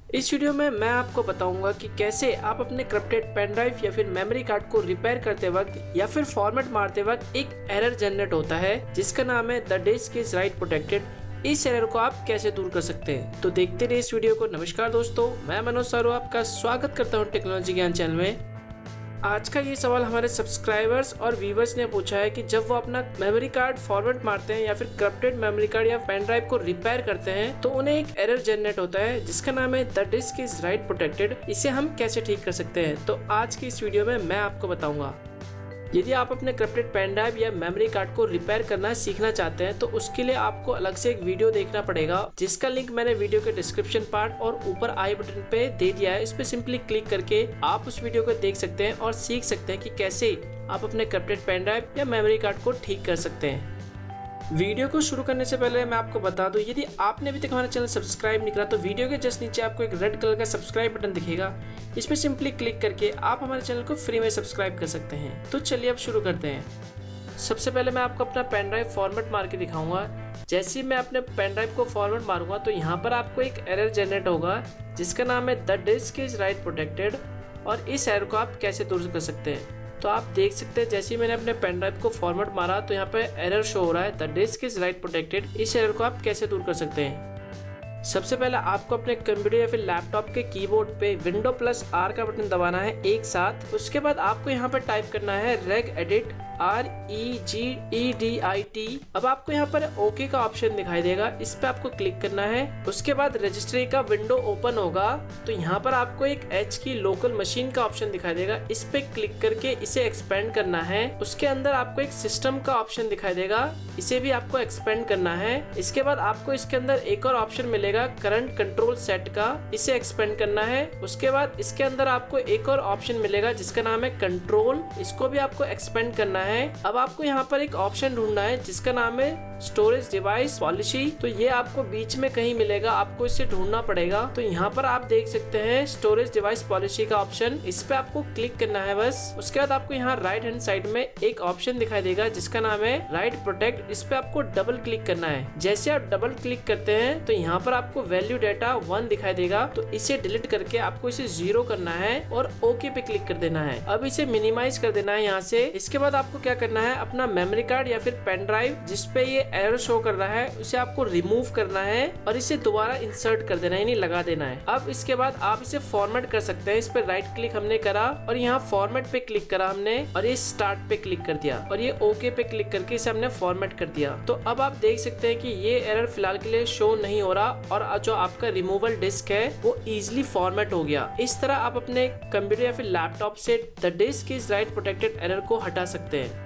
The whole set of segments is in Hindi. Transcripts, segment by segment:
इस वीडियो में मैं आपको बताऊंगा कि कैसे आप अपने करप्टेड पेन ड्राइव या फिर मेमोरी कार्ड को रिपेयर करते वक्त या फिर फॉर्मेट मारते वक्त एक एरर जनरेट होता है जिसका नाम है the disk is write protected. इस एरर को आप कैसे दूर कर सकते हैं, तो देखते रहिए इस वीडियो को। नमस्कार दोस्तों, मैं मनोज सारू आपका स्वागत करता हूँ टेक्नोलॉजी ज्ञान चैनल में। आज का ये सवाल हमारे सब्सक्राइबर्स और व्यूवर्स ने पूछा है कि जब वो अपना मेमोरी कार्ड फॉर्मेट मारते हैं या फिर करप्टेड मेमोरी कार्ड या पेन ड्राइव को रिपेयर करते हैं तो उन्हें एक एरर जनरेट होता है जिसका नाम है the disk is write protected. इसे हम कैसे ठीक कर सकते हैं, तो आज की इस वीडियो में मैं आपको बताऊंगा। यदि आप अपने करप्टेड पेन ड्राइव या मेमोरी कार्ड को रिपेयर करना सीखना चाहते हैं तो उसके लिए आपको अलग से एक वीडियो देखना पड़ेगा जिसका लिंक मैंने वीडियो के डिस्क्रिप्शन पार्ट और ऊपर आई बटन पे दे दिया है। इस पे सिंपली क्लिक करके आप उस वीडियो को देख सकते हैं और सीख सकते हैं कि कैसे आप अपने करप्टेड पेन ड्राइव या मेमोरी कार्ड को ठीक कर सकते हैं। वीडियो को शुरू करने से पहले मैं आपको बता दूं, यदि आपने अभी तक हमारा चैनल सब्सक्राइब नहीं करा तो वीडियो के जस्ट नीचे आपको एक रेड कलर का सब्सक्राइब बटन दिखेगा। इस पर सिंपली क्लिक करके आप हमारे चैनल को फ्री में सब्सक्राइब कर सकते हैं। तो चलिए अब शुरू करते हैं। सबसे पहले मैं आपको अपना पेन ड्राइव फॉर्मेट मार के दिखाऊंगा। जैसे ही मैं अपने पेन ड्राइव को फॉर्मेट मारूंगा तो यहाँ पर आपको एक एरर जनरेट होगा जिसका नाम है the disk is write protected, और इस एरर को आप कैसे दूर कर सकते हैं। तो आप देख सकते हैं जैसे ही मैंने अपने पेन ड्राइव को फॉर्मेट मारा तो यहाँ पे एरर शो हो रहा है the disk is write protected. इस एरर को आप कैसे दूर कर सकते हैं। सबसे पहले आपको अपने कंप्यूटर या फिर लैपटॉप के कीबोर्ड पे विंडो प्लस आर का बटन दबाना है एक साथ। उसके बाद आपको यहाँ पर टाइप करना है रेग एडिट REGEDIT। अब आपको यहाँ पर ओके का ऑप्शन दिखाई देगा, इस पे आपको क्लिक करना है। उसके बाद रजिस्ट्री का विंडो ओपन होगा तो यहाँ पर आपको एक H की लोकल मशीन का ऑप्शन दिखाई देगा, इस पे क्लिक करके इसे एक्सपेंड करना है। उसके अंदर आपको एक सिस्टम का ऑप्शन दिखाई देगा, इसे भी आपको एक्सपेंड करना है। इसके बाद आपको इसके अंदर एक और ऑप्शन मिलेगा करंट कंट्रोल सेट का, इसे एक्सपेंड करना है। उसके बाद इसके अंदर आपको एक और ऑप्शन मिलेगा जिसका नाम है कंट्रोल, इसको भी आपको एक्सपेंड करना है। अब आपको यहाँ पर एक ऑप्शन ढूंढना है जिसका नाम है स्टोरेज डिवाइस पॉलिसी। तो ये आपको बीच में कहीं मिलेगा, आपको इसे ढूंढना पड़ेगा। तो यहाँ पर आप देख सकते हैं स्टोरेज डिवाइस पॉलिसी का ऑप्शन, इस पे आपको क्लिक करना है बस। उसके बाद आपको यहाँ राइट हैंड साइड में एक ऑप्शन दिखाई देगा जिसका नाम है राइट प्रोटेक्ट, इस पे आपको डबल क्लिक करना है। जैसे आप डबल क्लिक करते हैं तो यहाँ पर आपको वैल्यू डेटा 1 दिखाई देगा, तो इसे डिलीट करके आपको इसे 0 करना है और ओके पे क्लिक कर देना है। अब इसे मिनिमाइज कर देना है यहाँ से। इसके बाद आपको क्या करना है, अपना मेमोरी कार्ड या फिर पेन ड्राइव जिसपे ये एरर शो कर रहा है उसे आपको रिमूव करना है और इसे दोबारा इंसर्ट कर देना है, यानी लगा देना है। अब इसके बाद आप इसे फॉर्मेट कर सकते हैं। इस पे राइट क्लिक हमने करा और यहाँ फॉर्मेट पे क्लिक करा हमने और ये स्टार्ट पे क्लिक कर दिया और ये ओके पे क्लिक करके इसे हमने फॉर्मेट कर दिया। तो अब आप देख सकते हैं कि ये एरर फिलहाल के लिए शो नहीं हो रहा और जो आपका रिमूवल डिस्क है वो इजिली फॉर्मेट हो गया। इस तरह आप अपने कंप्यूटर या फिर लैपटॉप से the disk is write protected error को हटा सकते हैं।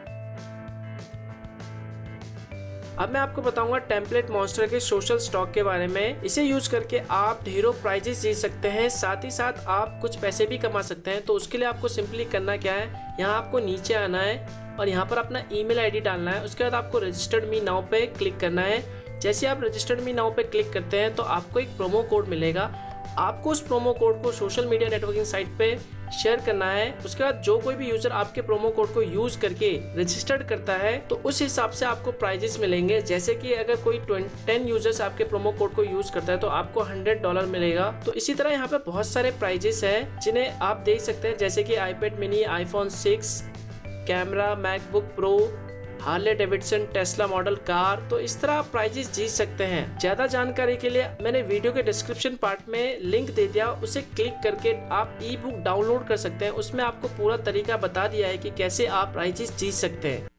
अब मैं आपको बताऊंगा टेम्पलेट मॉन्स्टर के सोशल स्टॉक के बारे में। इसे यूज करके आप ढेरों प्राइजेस जीत सकते हैं, साथ ही साथ आप कुछ पैसे भी कमा सकते हैं। तो उसके लिए आपको सिंपली करना क्या है, यहाँ आपको नीचे आना है और यहाँ पर अपना ईमेल आईडी डालना है। उसके बाद आपको रजिस्टर्ड मी नाउ पे क्लिक करना है। जैसे आप रजिस्टर्ड मी नाउ पे क्लिक करते हैं तो आपको एक प्रोमो कोड मिलेगा। आपको उस प्रोमो कोड को सोशल मीडिया नेटवर्किंग साइट पे शेयर करना है। उसके बाद जो कोई भी यूजर आपके प्रोमो कोड को यूज करके रजिस्टर्ड करता है तो उस हिसाब से आपको प्राइजेस मिलेंगे। जैसे कि अगर कोई 10 यूजर्स आपके प्रोमो कोड को यूज करता है तो आपको $100 मिलेगा। तो इसी तरह यहाँ पे बहुत सारे प्राइजेस हैं जिन्हें आप देख सकते हैं, जैसे कि iPad mini, iPhone 6, camera, MacBook pro, Harley Davidson Tesla model car. तो इस तरह आप प्राइजेस जीत सकते हैं। ज्यादा जानकारी के लिए मैंने वीडियो के डिस्क्रिप्शन पार्ट में लिंक दे दिया, उसे क्लिक करके आप ई बुक डाउनलोड कर सकते हैं। उसमें आपको पूरा तरीका बता दिया है कि कैसे आप प्राइजेस जीत सकते हैं।